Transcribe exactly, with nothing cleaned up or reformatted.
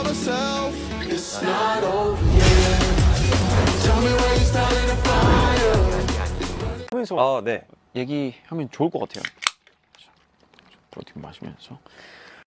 myself. It's not over yet. Tell me where you started a fire. 하면서 아, 네. 얘기하면 좋을 것 같아요. 프로틴 마시면서.